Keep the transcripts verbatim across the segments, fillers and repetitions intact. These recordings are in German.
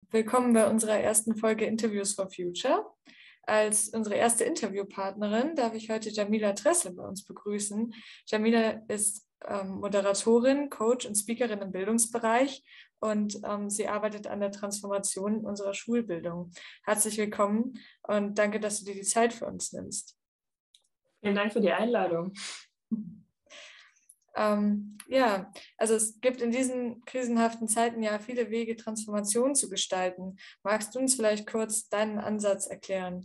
Willkommen bei unserer ersten Folge Interviews for Future. Als unsere erste Interviewpartnerin darf ich heute Jamila Dressel bei uns begrüßen. Jamila ist ähm, Moderatorin, Coach und Speakerin im Bildungsbereich und ähm, sie arbeitet an der Transformation unserer Schulbildung. Herzlich willkommen und danke, dass du dir die Zeit für uns nimmst. Vielen Dank für die Einladung. Ähm, ja, also es gibt in diesen krisenhaften Zeiten ja viele Wege, Transformation zu gestalten. Magst du uns vielleicht kurz deinen Ansatz erklären?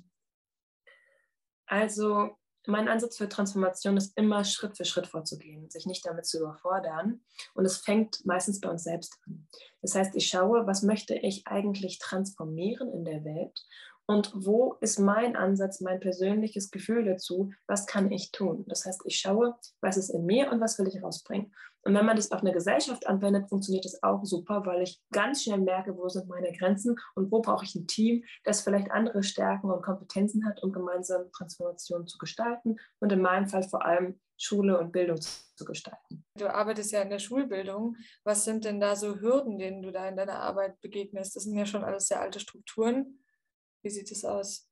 Also mein Ansatz für Transformation ist immer Schritt für Schritt vorzugehen, sich nicht damit zu überfordern. Und es fängt meistens bei uns selbst an. Das heißt, ich schaue, was möchte ich eigentlich transformieren in der Welt? Und wo ist mein Ansatz, mein persönliches Gefühl dazu? Was kann ich tun? Das heißt, ich schaue, was ist in mir und was will ich rausbringen. Und wenn man das auf eine Gesellschaft anwendet, funktioniert das auch super, weil ich ganz schnell merke, wo sind meine Grenzen und wo brauche ich ein Team, das vielleicht andere Stärken und Kompetenzen hat, um gemeinsam Transformation zu gestalten und in meinem Fall vor allem Schule und Bildung zu gestalten. Du arbeitest ja in der Schulbildung. Was sind denn da so Hürden, denen du da in deiner Arbeit begegnest? Das sind ja schon alles sehr alte Strukturen. Wie sieht es aus?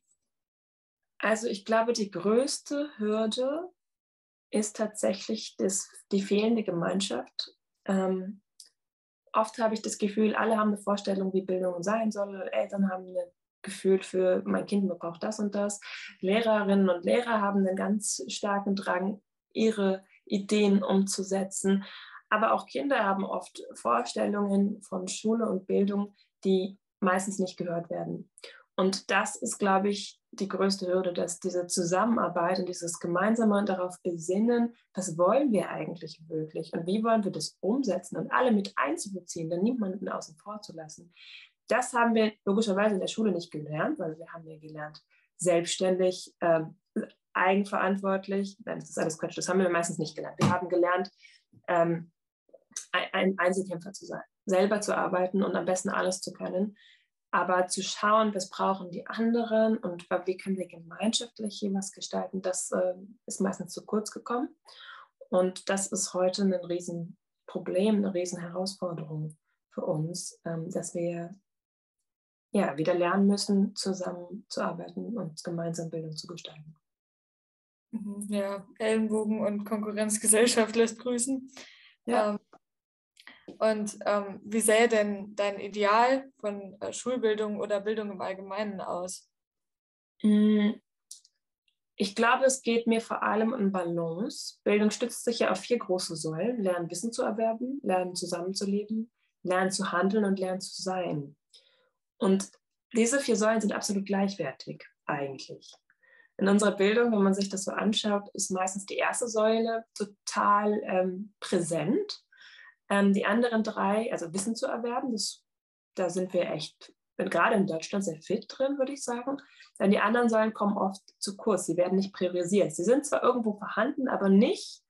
Also ich glaube, die größte Hürde ist tatsächlich das, die fehlende Gemeinschaft. Ähm, oft habe ich das Gefühl, alle haben eine Vorstellung, wie Bildung sein soll. Eltern haben ein Gefühl für, mein Kind braucht das und das. Lehrerinnen und Lehrer haben einen ganz starken Drang, ihre Ideen umzusetzen. Aber auch Kinder haben oft Vorstellungen von Schule und Bildung, die meistens nicht gehört werden. Und das ist, glaube ich, die größte Hürde, dass diese Zusammenarbeit und dieses gemeinsame darauf besinnen, was wollen wir eigentlich wirklich und wie wollen wir das umsetzen und alle mit einzubeziehen, dann niemanden außen vor zu lassen. Das haben wir logischerweise in der Schule nicht gelernt, weil wir haben ja gelernt, selbstständig, ähm, eigenverantwortlich, nein, das ist alles Quatsch, das haben wir meistens nicht gelernt. Wir haben gelernt, ähm, ein Einzelkämpfer zu sein, selber zu arbeiten und am besten alles zu können. Aber zu schauen, was brauchen die anderen und wie können wir gemeinschaftlich hier was gestalten, das äh, ist meistens zu kurz gekommen. Und das ist heute ein Riesenproblem, eine Riesenherausforderung für uns, ähm, dass wir ja, wieder lernen müssen, zusammenzuarbeiten und gemeinsam Bildung zu gestalten. Ja, Ellenbogen und Konkurrenzgesellschaft lässt grüßen. Ja. Ähm, Und ähm, wie sähe denn dein Ideal von äh, Schulbildung oder Bildung im Allgemeinen aus? Ich glaube, es geht mir vor allem um Balance. Bildung stützt sich ja auf vier große Säulen. Lernen, Wissen zu erwerben, lernen, zusammenzuleben, lernen zu handeln und lernen zu sein. Und diese vier Säulen sind absolut gleichwertig eigentlich. In unserer Bildung, wenn man sich das so anschaut, ist meistens die erste Säule total ähm, präsent. Ähm, die anderen drei, also Wissen zu erwerben, das, da sind wir echt, gerade in Deutschland, sehr fit drin, würde ich sagen. Dann die anderen Säulen kommen oft zu kurz, sie werden nicht priorisiert. Sie sind zwar irgendwo vorhanden, aber nicht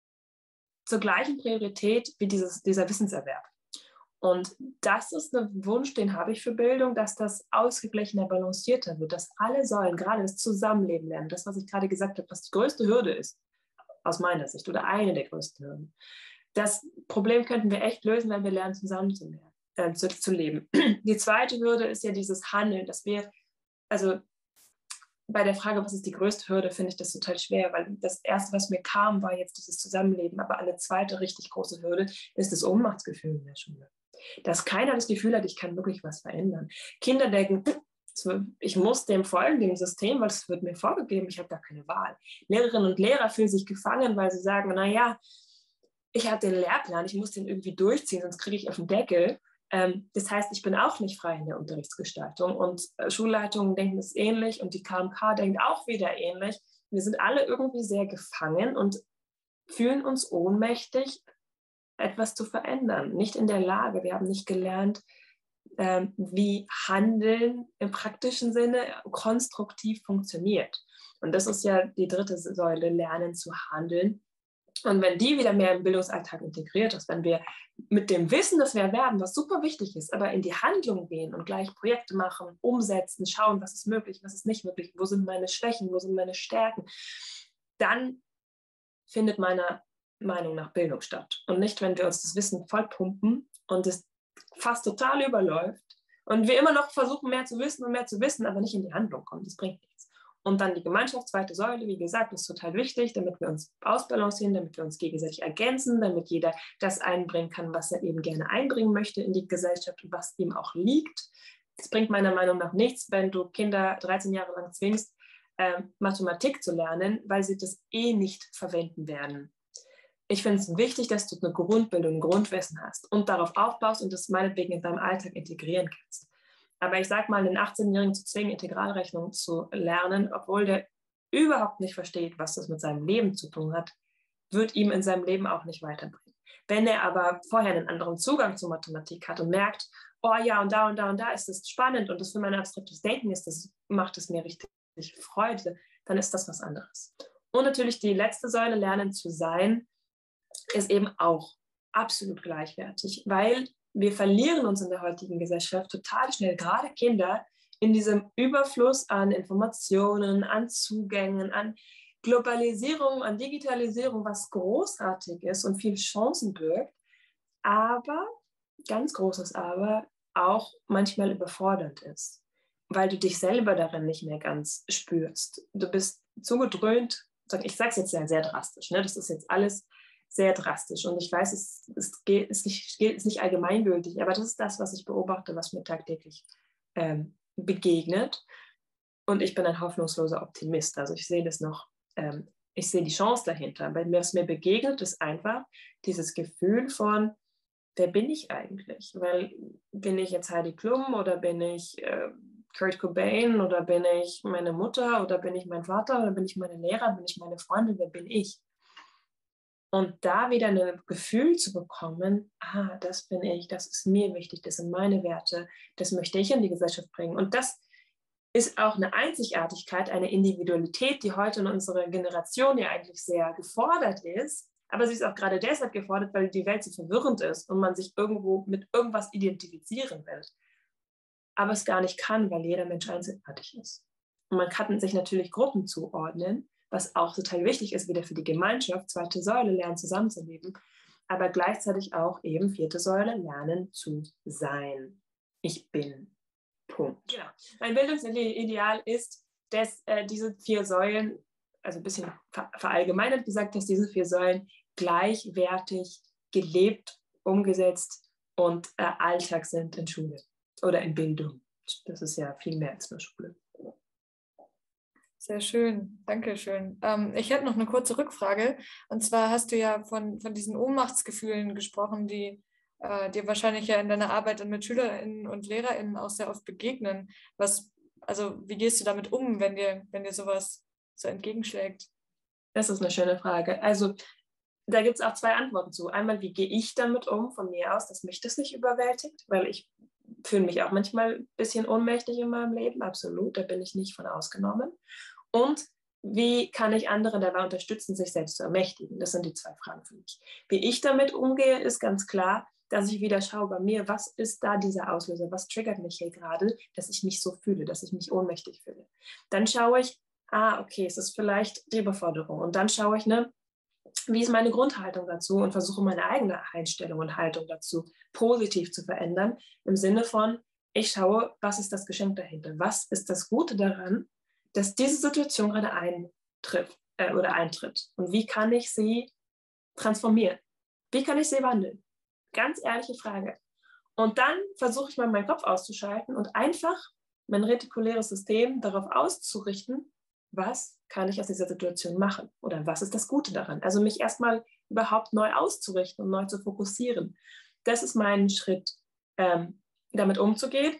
zur gleichen Priorität wie dieses, dieser Wissenserwerb. Und das ist ein Wunsch, den habe ich für Bildung, dass das ausgeglichener, balancierter wird, dass alle Säulen, gerade das Zusammenleben lernen, das, was ich gerade gesagt habe, was die größte Hürde ist, aus meiner Sicht, oder eine der größten Hürden. Das Problem könnten wir echt lösen, wenn wir lernen, zusammen zu, lernen, äh, zu, zu leben. Die zweite Hürde ist ja dieses Handeln, dass wir, also bei der Frage, was ist die größte Hürde, finde ich das total schwer, weil das Erste, was mir kam, war jetzt dieses Zusammenleben, aber eine zweite richtig große Hürde ist das Ohnmachtsgefühl in der Schule. Dass keiner das Gefühl hat, ich kann wirklich was verändern. Kinder denken, ich muss dem folgen, dem System, weil es wird mir vorgegeben, ich habe gar keine Wahl. Lehrerinnen und Lehrer fühlen sich gefangen, weil sie sagen, naja, ich habe den Lehrplan, ich muss den irgendwie durchziehen, sonst kriege ich auf den Deckel. Ähm, das heißt, ich bin auch nicht frei in der Unterrichtsgestaltung und äh, Schulleitungen denken es ähnlich und die K M K denkt auch wieder ähnlich. Wir sind alle irgendwie sehr gefangen und fühlen uns ohnmächtig, etwas zu verändern, nicht in der Lage. Wir haben nicht gelernt, ähm, wie Handeln im praktischen Sinne konstruktiv funktioniert. Und das ist ja die dritte Säule, Lernen zu handeln. Und wenn die wieder mehr im Bildungsalltag integriert ist, wenn wir mit dem Wissen, das wir erwerben, was super wichtig ist, aber in die Handlung gehen und gleich Projekte machen, umsetzen, schauen, was ist möglich, was ist nicht möglich, wo sind meine Schwächen, wo sind meine Stärken, dann findet meiner Meinung nach Bildung statt. Und nicht, wenn wir uns das Wissen vollpumpen und es fast total überläuft Und wir immer noch versuchen, mehr zu wissen und mehr zu wissen, aber nicht in die Handlung kommen. Das bringt nichts. Und dann die Gemeinschaft, zweite Säule, wie gesagt, ist total wichtig, damit wir uns ausbalancieren, damit wir uns gegenseitig ergänzen, damit jeder das einbringen kann, was er eben gerne einbringen möchte in die Gesellschaft und was ihm auch liegt. Es bringt meiner Meinung nach nichts, wenn du Kinder dreizehn Jahre lang zwingst, äh, Mathematik zu lernen, weil sie das eh nicht verwenden werden. Ich finde es wichtig, dass du eine Grundbildung, ein Grundwissen hast und darauf aufbaust und das meinetwegen in deinem Alltag integrieren kannst. Aber ich sage mal, einen achtzehnjährigen zu zwingen, Integralrechnung zu lernen, obwohl der überhaupt nicht versteht, was das mit seinem Leben zu tun hat, wird ihm in seinem Leben auch nicht weiterbringen. Wenn er aber vorher einen anderen Zugang zur Mathematik hat und merkt, oh ja, und da und da und da ist es spannend und das für mein abstraktes Denken ist, das macht es mir richtig Freude, dann ist das was anderes. Und natürlich die letzte Säule, Lernen zu sein, ist eben auch absolut gleichwertig, weil wir verlieren uns in der heutigen Gesellschaft total schnell, gerade Kinder, in diesem Überfluss an Informationen, an Zugängen, an Globalisierung, an Digitalisierung, was großartig ist und viel Chancen birgt, aber, ganz großes Aber, auch manchmal überfordert ist, weil du dich selber darin nicht mehr ganz spürst. Du bist zugedröhnt, ich sage es jetzt sehr, sehr drastisch, ne? Das ist jetzt alles sehr drastisch. Und ich weiß, es, es geht, ist, nicht, ist nicht allgemeingültig, aber das ist das, was ich beobachte, was mir tagtäglich ähm, begegnet. Und ich bin ein hoffnungsloser Optimist. Also ich sehe das noch, ähm, ich sehe die Chance dahinter. Weil mir, was mir begegnet, ist einfach dieses Gefühl von, wer bin ich eigentlich? Weil bin ich jetzt Heidi Klum oder bin ich äh, Kurt Cobain oder bin ich meine Mutter oder bin ich mein Vater oder bin ich meine Lehrer, bin ich meine Freundin, wer bin ich? Und da wieder ein Gefühl zu bekommen, ah, das bin ich, das ist mir wichtig, das sind meine Werte, das möchte ich in die Gesellschaft bringen. Und das ist auch eine Einzigartigkeit, eine Individualität, die heute in unserer Generation ja eigentlich sehr gefordert ist. Aber sie ist auch gerade deshalb gefordert, weil die Welt so verwirrend ist und man sich irgendwo mit irgendwas identifizieren will. Aber es gar nicht kann, weil jeder Mensch einzigartig ist. Und man kann sich natürlich Gruppen zuordnen, was auch total wichtig ist, wieder für die Gemeinschaft, zweite Säule, lernen zusammenzuleben, aber gleichzeitig auch eben vierte Säule, lernen zu sein. Ich bin. Punkt. Genau. Mein Bildungsideal ist, dass äh, diese vier Säulen, also ein bisschen ver verallgemeinert gesagt, dass diese vier Säulen gleichwertig gelebt, umgesetzt und äh, Alltag sind in Schule oder in Bildung. Das ist ja viel mehr als nur Schule. Sehr schön, danke schön. Ähm, ich hätte noch eine kurze Rückfrage. Und zwar hast du ja von, von diesen Ohnmachtsgefühlen gesprochen, die äh, dir wahrscheinlich ja in deiner Arbeit dann mit SchülerInnen und LehrerInnen auch sehr oft begegnen. Was, also wie gehst du damit um, wenn dir, wenn dir sowas so entgegenschlägt? Das ist eine schöne Frage. Also da gibt es auch zwei Antworten zu. Einmal, wie gehe ich damit um von mir aus, dass mich das nicht überwältigt, weil ich fühle mich auch manchmal ein bisschen ohnmächtig in meinem Leben, absolut, da bin ich nicht von ausgenommen. Und wie kann ich andere dabei unterstützen, sich selbst zu ermächtigen? Das sind die zwei Fragen für mich. Wie ich damit umgehe, ist ganz klar, dass ich wieder schaue bei mir, was ist da dieser Auslöser, was triggert mich hier gerade, dass ich mich so fühle, dass ich mich ohnmächtig fühle. Dann schaue ich, ah, okay, es ist vielleicht die Überforderung. Und dann schaue ich, ne, wie ist meine Grundhaltung dazu und versuche meine eigene Einstellung und Haltung dazu positiv zu verändern, im Sinne von, ich schaue, was ist das Geschenk dahinter? Was ist das Gute daran, dass diese Situation gerade eintritt äh, oder eintritt? Und wie kann ich sie transformieren? Wie kann ich sie wandeln? Ganz ehrliche Frage. Und dann versuche ich mal meinen Kopf auszuschalten und einfach mein retikuläres System darauf auszurichten, was kann ich aus dieser Situation machen oder was ist das Gute daran? Also mich erstmal überhaupt neu auszurichten und neu zu fokussieren. Das ist mein Schritt, ähm, damit umzugehen.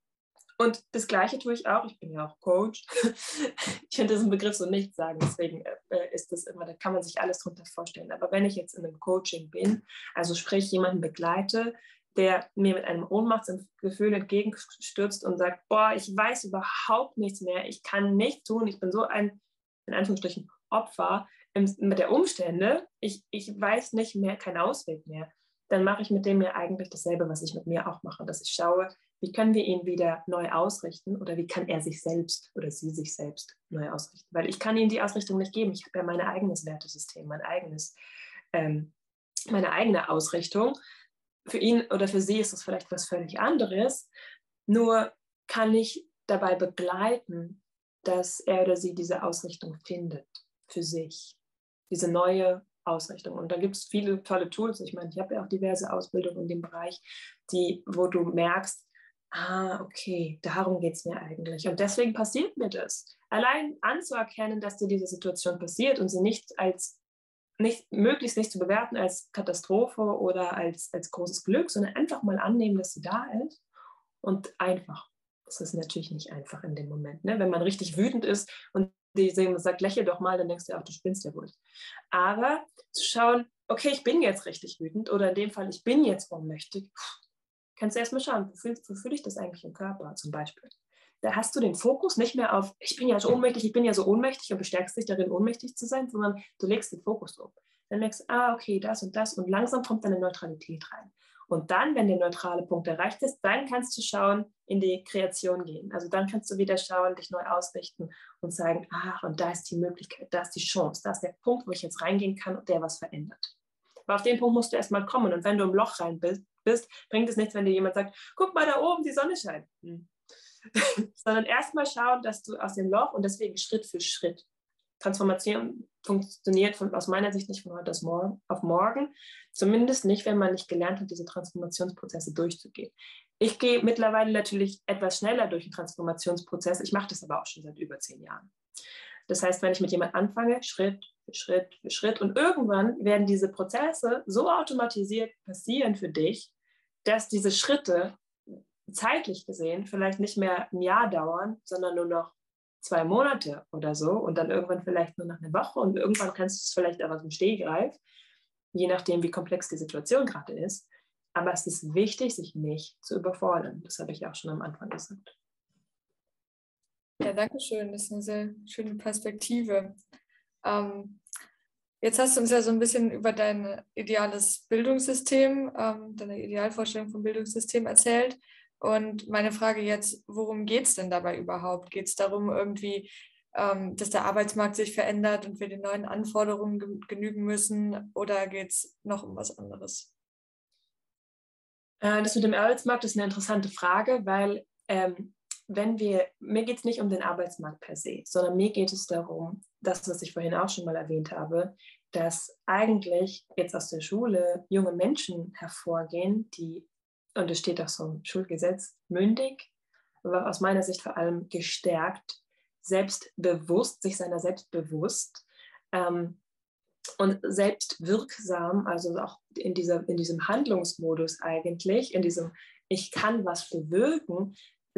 Und das Gleiche tue ich auch, ich bin ja auch Coach. Ich finde diesen Begriff so nicht sagen, deswegen äh, ist das immer, da kann man sich alles drunter vorstellen. Aber wenn ich jetzt in einem Coaching bin, also sprich jemanden begleite, der mir mit einem Ohnmachtsgefühl entgegenstürzt und sagt, boah, ich weiß überhaupt nichts mehr, ich kann nichts tun, ich bin so ein, in Anführungsstrichen, Opfer mit der Umstände, ich, ich weiß nicht mehr, keinen Ausweg mehr, dann mache ich mit dem ja eigentlich dasselbe, was ich mit mir auch mache, dass ich schaue, wie können wir ihn wieder neu ausrichten oder wie kann er sich selbst oder sie sich selbst neu ausrichten, weil ich kann ihm die Ausrichtung nicht geben, ich habe ja mein eigenes Wertesystem, mein eigenes, ähm, meine eigene Ausrichtung. Für ihn oder für sie ist das vielleicht was völlig anderes. Nur kann ich dabei begleiten, dass er oder sie diese Ausrichtung findet für sich, diese neue Ausrichtung. Und da gibt es viele tolle Tools. Ich meine, ich habe ja auch diverse Ausbildungen in dem Bereich, die, wo du merkst, ah, okay, darum geht es mir eigentlich. Und deswegen passiert mir das. Allein anzuerkennen, dass dir diese Situation passiert und sie nicht als, nicht, möglichst nicht zu bewerten als Katastrophe oder als, als großes Glück, sondern einfach mal annehmen, dass sie da ist und einfach. Das ist natürlich nicht einfach in dem Moment. Ne? Wenn man richtig wütend ist und die sagt, lächel doch mal, dann denkst du, ach, du spinnst ja wohl. Aber zu schauen, okay, ich bin jetzt richtig wütend oder in dem Fall, ich bin jetzt ohnmächtig, kannst du erstmal schauen, wofür, wofür ich das eigentlich im Körper zum Beispiel. Da hast du den Fokus nicht mehr auf, ich bin ja so ohnmächtig, ich bin ja so ohnmächtig und bestärkst dich darin, ohnmächtig zu sein, sondern du legst den Fokus um. Dann merkst du, ah, okay, das und das und langsam kommt deine Neutralität rein. Und dann, wenn der neutrale Punkt erreicht ist, dann kannst du schauen, in die Kreation gehen. Also dann kannst du wieder schauen, dich neu ausrichten und sagen, ach, und da ist die Möglichkeit, da ist die Chance, da ist der Punkt, wo ich jetzt reingehen kann und der was verändert. Aber auf den Punkt musst du erstmal kommen. Und wenn du im Loch rein bist, bist bringt es nichts, wenn dir jemand sagt, guck mal da oben, die Sonne scheint. Hm. Sondern erstmal schauen, dass du aus dem Loch und deswegen Schritt für Schritt. Transformation funktioniert von, aus meiner Sicht nicht von heute auf morgen, zumindest nicht, wenn man nicht gelernt hat, diese Transformationsprozesse durchzugehen. Ich gehe mittlerweile natürlich etwas schneller durch den Transformationsprozess, ich mache das aber auch schon seit über zehn Jahren. Das heißt, wenn ich mit jemandem anfange, Schritt für Schritt für Schritt und irgendwann werden diese Prozesse so automatisiert passieren für dich, dass diese Schritte zeitlich gesehen vielleicht nicht mehr ein Jahr dauern, sondern nur noch zwei Monate oder so und dann irgendwann vielleicht nur noch eine Woche und irgendwann kannst du es vielleicht auch aus dem Stehgreif, je nachdem, wie komplex die Situation gerade ist. Aber es ist wichtig, sich nicht zu überfordern. Das habe ich auch schon am Anfang gesagt. Ja, danke schön. Das ist eine sehr schöne Perspektive. Ähm, jetzt hast du uns ja so ein bisschen über dein ideales Bildungssystem, ähm, deine Idealvorstellung vom Bildungssystem erzählt. Und meine Frage jetzt, worum geht es denn dabei überhaupt? Geht es darum, irgendwie, ähm, dass der Arbeitsmarkt sich verändert und wir den neuen Anforderungen ge- genügen müssen? Oder geht es noch um was anderes? Äh, das mit dem Arbeitsmarkt ist eine interessante Frage, weil ähm, wenn wir, mir geht es nicht um den Arbeitsmarkt per se, sondern mir geht es darum, das, was ich vorhin auch schon mal erwähnt habe, dass eigentlich jetzt aus der Schule junge Menschen hervorgehen, die, und es steht auch so im Schulgesetz, mündig, aber aus meiner Sicht vor allem gestärkt, selbstbewusst, sich seiner selbst bewusst ähm, und selbstwirksam, also auch in, dieser, in diesem Handlungsmodus eigentlich, in diesem ich kann was bewirken,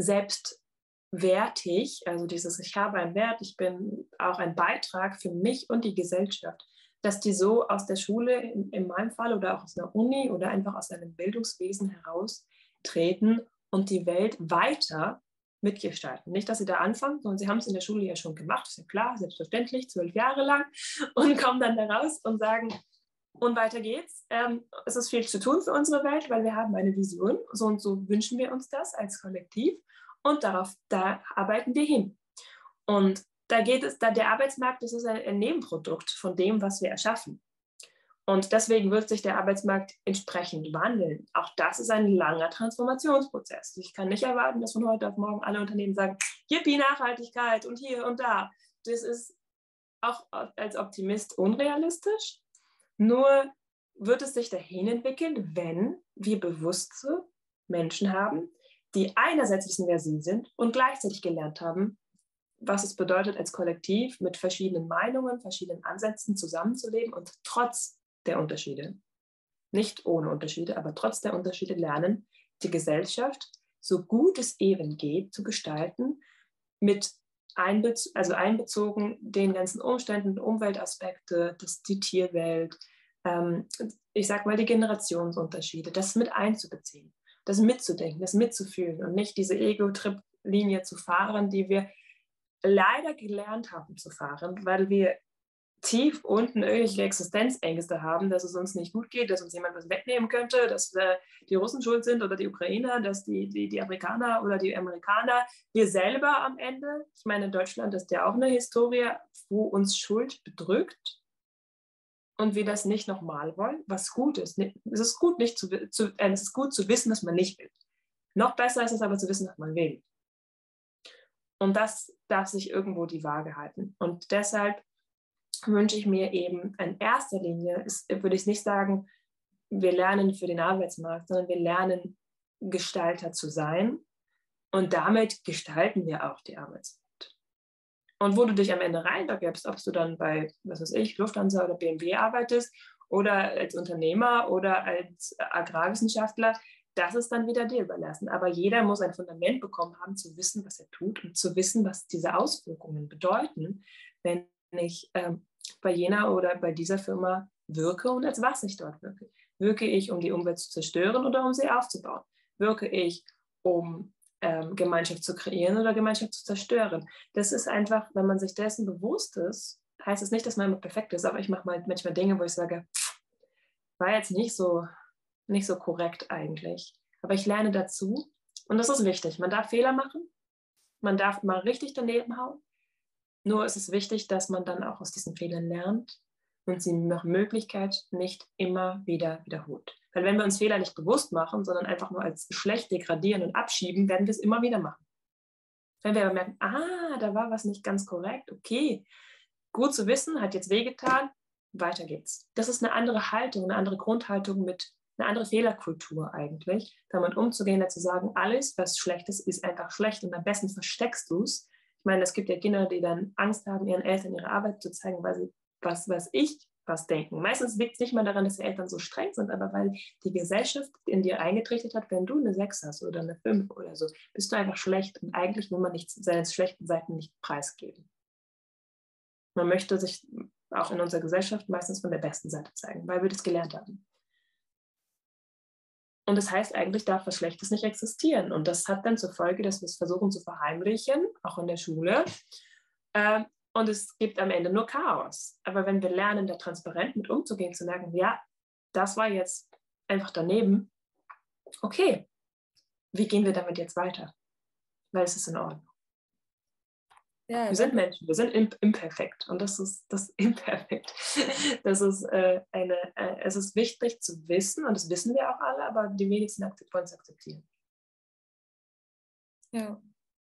selbstwertig, also dieses ich habe einen Wert, ich bin auch ein Beitrag für mich und die Gesellschaft, dass die so aus der Schule, in, in meinem Fall, oder auch aus einer Uni oder einfach aus einem Bildungswesen heraustreten und die Welt weiter mitgestalten. Nicht, dass sie da anfangen, sondern sie haben es in der Schule ja schon gemacht, ist ja klar, selbstverständlich, zwölf Jahre lang, und kommen dann da raus und sagen, und weiter geht's. Ähm, es ist viel zu tun für unsere Welt, weil wir haben eine Vision, so und so wünschen wir uns das als Kollektiv und darauf, da arbeiten wir hin. Und da geht es, da der Arbeitsmarkt, das ist ein, ein Nebenprodukt von dem, was wir erschaffen. Und deswegen wird sich der Arbeitsmarkt entsprechend wandeln. Auch das ist ein langer Transformationsprozess. Ich kann nicht erwarten, dass von heute auf morgen alle Unternehmen sagen, Yippie, Nachhaltigkeit und hier und da. Das ist auch als Optimist unrealistisch. Nur wird es sich dahin entwickeln, wenn wir bewusste Menschen haben, die einerseits wissen, wer sie sind und gleichzeitig gelernt haben, was es bedeutet, als Kollektiv mit verschiedenen Meinungen, verschiedenen Ansätzen zusammenzuleben und trotz der Unterschiede, nicht ohne Unterschiede, aber trotz der Unterschiede lernen, die Gesellschaft, so gut es eben geht, zu gestalten, mit einbez also einbezogen den ganzen Umständen, Umweltaspekte, das, die Tierwelt, ähm, ich sag mal die Generationsunterschiede, das mit einzubeziehen, das mitzudenken, das mitzufühlen und nicht diese Ego-Trip-Linie zu fahren, die wir leider gelernt haben zu fahren, weil wir tief unten irgendwelche Existenzängste haben, dass es uns nicht gut geht, dass uns jemand was wegnehmen könnte, dass äh, die Russen schuld sind oder die Ukrainer, dass die, die, die Afrikaner oder die Amerikaner, wir selber am Ende, ich meine, in Deutschland ist ja auch eine Historie, wo uns Schuld bedrückt und wir das nicht nochmal wollen, was gut ist. Es ist gut, nicht zu, zu, äh, es ist gut zu wissen, was man nicht will. Noch besser ist es aber zu wissen, was man will. Und das darf sich irgendwo die Waage halten. Und deshalb wünsche ich mir eben in erster Linie, ist, würde ich nicht sagen, wir lernen für den Arbeitsmarkt, sondern wir lernen, Gestalter zu sein. Und damit gestalten wir auch die Arbeitswelt. Und wo du dich am Ende reinbegibst, ob du dann bei, was weiß ich, Lufthansa oder B M W arbeitest oder als Unternehmer oder als Agrarwissenschaftler, das ist dann wieder dir überlassen. Aber jeder muss ein Fundament bekommen haben, zu wissen, was er tut und zu wissen, was diese Auswirkungen bedeuten, wenn ich ähm, bei jener oder bei dieser Firma wirke und als was ich dort wirke. Wirke ich, um die Umwelt zu zerstören oder um sie aufzubauen? Wirke ich, um ähm, Gemeinschaft zu kreieren oder Gemeinschaft zu zerstören? Das ist einfach, wenn man sich dessen bewusst ist, heißt es nicht, dass man immer perfekt ist, aber ich mache mal manchmal Dinge, wo ich sage, war jetzt nicht so, nicht so korrekt eigentlich. Aber ich lerne dazu und das ist wichtig. Man darf Fehler machen, man darf mal richtig daneben hauen. Nur ist es wichtig, dass man dann auch aus diesen Fehlern lernt und sie nach Möglichkeit nicht immer wieder wiederholt. Weil wenn wir uns Fehler nicht bewusst machen, sondern einfach nur als schlecht degradieren und abschieben, werden wir es immer wieder machen. Wenn wir aber merken, ah, da war was nicht ganz korrekt, okay, gut zu wissen, hat jetzt wehgetan, weiter geht's. Das ist eine andere Haltung, eine andere Grundhaltung mit einer anderen Fehlerkultur eigentlich, damit umzugehen, zu sagen, alles, was schlecht ist, ist einfach schlecht und am besten versteckst du es. Ich meine, es gibt ja Kinder, die dann Angst haben, ihren Eltern ihre Arbeit zu zeigen, weil sie was, was ich was denken. Meistens liegt es nicht mal daran, dass die Eltern so streng sind, aber weil die Gesellschaft in dir eingetrichtert hat, wenn du eine sechs hast oder eine fünf oder so, bist du einfach schlecht und eigentlich will man nicht seine schlechten Seiten nicht preisgeben. Man möchte sich auch in unserer Gesellschaft meistens von der besten Seite zeigen, weil wir das gelernt haben. Und das heißt, eigentlich darf was Schlechtes nicht existieren. Und das hat dann zur Folge, dass wir es versuchen zu verheimlichen, auch in der Schule. Ähm, und es gibt am Ende nur Chaos. Aber wenn wir lernen, da transparent mit umzugehen, zu merken, ja, das war jetzt einfach daneben, okay, wie gehen wir damit jetzt weiter? Weil es ist in Ordnung. Ja, wir sind Menschen, wir sind imp imperfekt und das ist das imperfekt. Das ist äh, eine, äh, es ist wichtig zu wissen und das wissen wir auch alle, aber die wenigsten wollen es akzeptieren. Ja.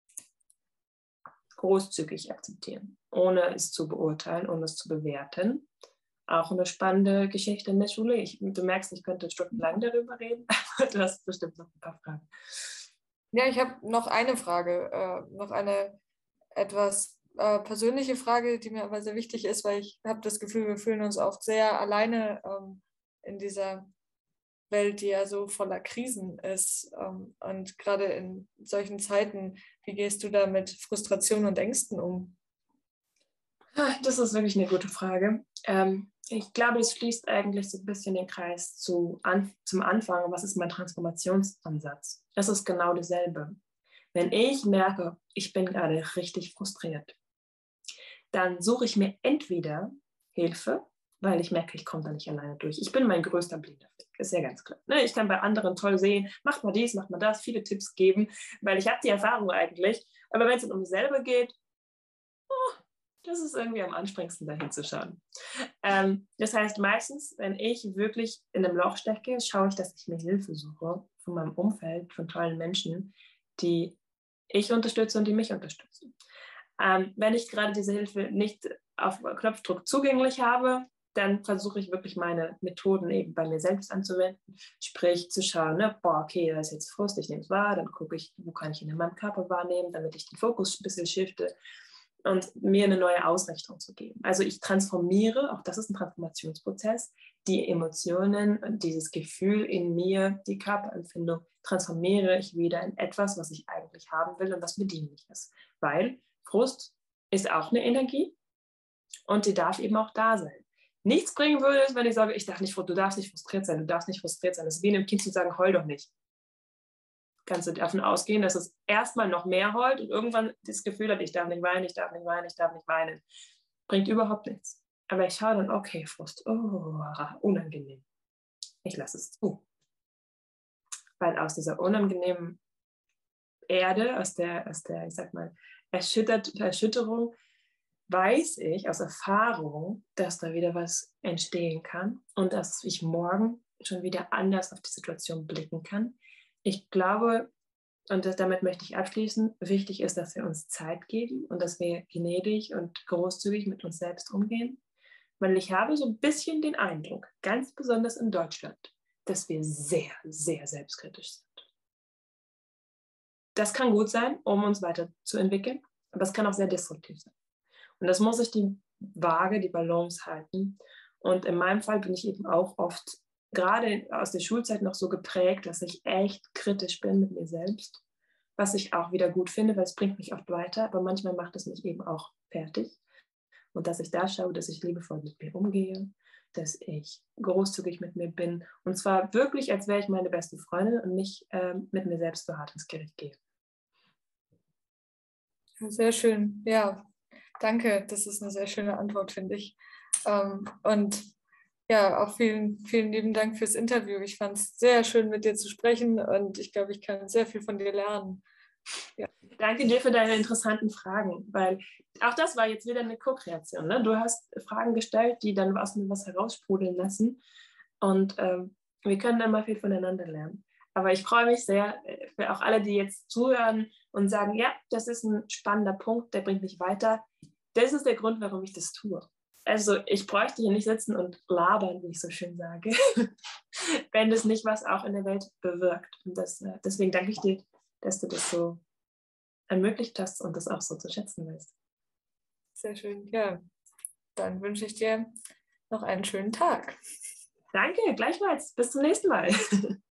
Großzügig akzeptieren, ohne es zu beurteilen, ohne es zu bewerten. Auch eine spannende Geschichte in der Schule. Ich, du merkst, ich könnte stundenlang darüber reden, aber du hast bestimmt noch ein paar Fragen. Ja, ich habe noch eine Frage, äh, noch eine etwas äh, persönliche Frage, die mir aber sehr wichtig ist, weil ich habe das Gefühl, wir fühlen uns oft sehr alleine ähm, in dieser Welt, die ja so voller Krisen ist. Ähm, und gerade in solchen Zeiten, wie gehst du da mit Frustration und Ängsten um? Das ist wirklich eine gute Frage. Ähm, ich glaube, es schließt eigentlich so ein bisschen den Kreis zu, an, zum Anfang. Was ist mein Transformationsansatz? Das ist genau dasselbe. Wenn ich merke, ich bin gerade richtig frustriert, dann suche ich mir entweder Hilfe, weil ich merke, ich komme da nicht alleine durch. Ich bin mein größter blinder Fleck, ist ja ganz klar. Ich kann bei anderen toll sehen, macht mal dies, macht mal das, viele Tipps geben, weil ich habe die Erfahrung eigentlich. Aber wenn es um mich selber geht, oh, das ist irgendwie am anstrengendsten, da hinzuschauen. Ähm, das heißt, meistens, wenn ich wirklich in einem Loch stecke, schaue ich, dass ich mir Hilfe suche von meinem Umfeld, von tollen Menschen, die ich unterstütze und die mich unterstützen. Ähm, wenn ich gerade diese Hilfe nicht auf Knopfdruck zugänglich habe, dann versuche ich wirklich meine Methoden eben bei mir selbst anzuwenden, sprich zu schauen, ne, boah, okay, da ist jetzt Frust, ich nehme es wahr, dann gucke ich, wo kann ich ihn in meinem Körper wahrnehmen, damit ich den Fokus ein bisschen shifte und mir eine neue Ausrichtung zu geben. Also ich transformiere, auch das ist ein Transformationsprozess, die Emotionen und dieses Gefühl in mir, die Körperempfindung, transformiere ich wieder in etwas, was ich eigentlich haben will und was mir dienlich ist. Weil Frust ist auch eine Energie und die darf eben auch da sein. Nichts bringen würde es, wenn ich sage, ich darf nicht, du darfst nicht frustriert sein, du darfst nicht frustriert sein. Das ist wie einem Kind zu sagen, heul doch nicht. Kannst du davon ausgehen, dass es erstmal noch mehr heult und irgendwann das Gefühl hat, ich darf nicht weinen, ich darf nicht weinen, ich darf nicht weinen. Bringt überhaupt nichts. Aber ich schaue dann, okay, Frust, oh, unangenehm. Ich lasse es zu. Weil aus dieser unangenehmen Erde, aus der, aus der, ich sag mal, Erschüttert, Erschütterung, weiß ich aus Erfahrung, dass da wieder was entstehen kann und dass ich morgen schon wieder anders auf die Situation blicken kann. Ich glaube, und das, damit möchte ich abschließen, wichtig ist, dass wir uns Zeit geben und dass wir gnädig und großzügig mit uns selbst umgehen. Weil ich habe so ein bisschen den Eindruck, ganz besonders in Deutschland, dass wir sehr, sehr selbstkritisch sind. Das kann gut sein, um uns weiterzuentwickeln, aber es kann auch sehr destruktiv sein. Und das muss ich die Waage, die Balance halten. Und in meinem Fall bin ich eben auch oft, gerade aus der Schulzeit, noch so geprägt, dass ich echt kritisch bin mit mir selbst, was ich auch wieder gut finde, weil es bringt mich oft weiter, aber manchmal macht es mich eben auch fertig. Und dass ich da schaue, dass ich liebevoll mit mir umgehe, dass ich großzügig mit mir bin. Und zwar wirklich, als wäre ich meine beste Freundin und nicht ähm, mit mir selbst so hart ins Gericht gehe. Sehr schön. Ja, danke. Das ist eine sehr schöne Antwort, finde ich. Ähm, und ja, auch vielen, vielen lieben Dank fürs Interview. Ich fand es sehr schön, mit dir zu sprechen und ich glaube, ich kann sehr viel von dir lernen. Ja. Danke dir für deine interessanten Fragen, weil auch das war jetzt wieder eine Co-Kreation. Ne? Du hast Fragen gestellt, die dann aus mir was heraussprudeln lassen und ähm, wir können immer viel voneinander lernen. Aber ich freue mich sehr für auch alle, die jetzt zuhören und sagen, ja, das ist ein spannender Punkt, der bringt mich weiter. Das ist der Grund, warum ich das tue. Also ich bräuchte hier nicht sitzen und labern, wie ich so schön sage, wenn das nicht was auch in der Welt bewirkt. Und das, deswegen danke ich dir, dass du das so ermöglicht hast und das auch so zu schätzen weißt. Sehr schön. Ja, dann wünsche ich dir noch einen schönen Tag. Danke, gleichfalls. Bis zum nächsten Mal.